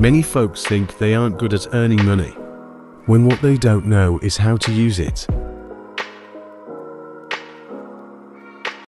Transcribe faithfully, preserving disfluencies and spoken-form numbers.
Many folks think they aren't good at earning money, when what they don't know is how to use it.